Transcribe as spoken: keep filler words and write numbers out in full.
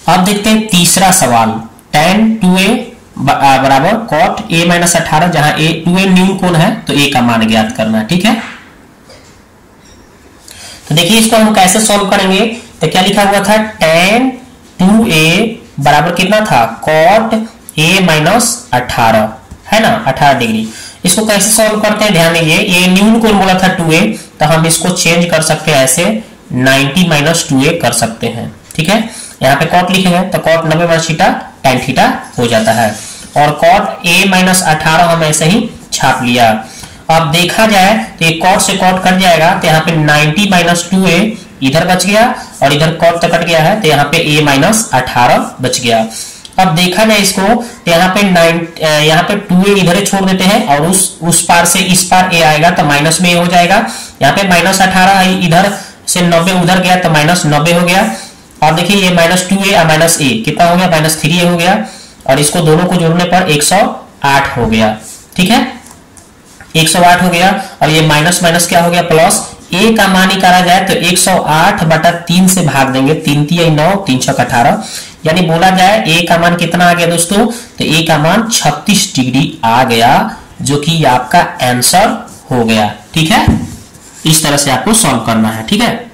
अब देखते हैं तीसरा सवाल, टेन टू ए बराबर कॉट ए माइनस अठारह, जहां ए टू ए न्यून कोण है तो ए का मान ज्ञात करना है। ठीक है, तो देखिए इसको हम कैसे सॉल्व करेंगे। तो क्या लिखा हुआ था, टेन टू ए बराबर कितना था, कॉट ए माइनस अठारह, है ना, अठारह डिग्री। इसको कैसे सॉल्व करते हैं, ध्यान दीजिए, ये न्यून कोण बोला था टू ए, तो हम इसको चेंज कर सकते हैं ऐसे, नाइंटी माइनस टू ए कर सकते हैं। ठीक है, यहाँ पे कॉट लिखे हैं तो कॉट नब्बे माइनस थीटा टेन थीटा हो जाता है, और कॉट ए माइनस अठारह हम ऐसे ही छाप लिया। अब देखा जाए तो ये कॉट से कॉट कट जाएगा, तो यहाँ पे नाइंटी माइनस टू ए इधर बच गया, और इधर कॉट तो कट गया है, तो यहाँ पे ए माइनस अठारह बच गया। अब देखा जाए इसको, तो यहाँ पे नाइन यहाँ पे टू ए इधर छोड़ देते हैं, और उस उस पार से इस पार ए आएगा तो माइनस में ए हो जाएगा। यहाँ पे माइनस अठारह इधर से नब्बे उधर गया तो माइनस नब्बे हो गया। और देखिए ये minus two A minus A कितना हो गया, माइनस थ्री ए हो गया, और इसको दोनों को जोड़ने पर एक सौ आठ हो गया। ठीक है, एक सौ आठ हो गया, और ये माइनस माइनस क्या हो गया, प्लस। ए का मान निकाला जाए तो एक सौ आठ बटा तीन से भाग देंगे, तीन तीन नौ, तीन छक अठारह, यानी बोला जाए ए का मान कितना आ गया दोस्तों, तो ए का मान छत्तीस डिग्री आ गया, जो कि आपका आंसर हो गया। ठीक है, इस तरह से आपको सॉल्व करना है। ठीक है।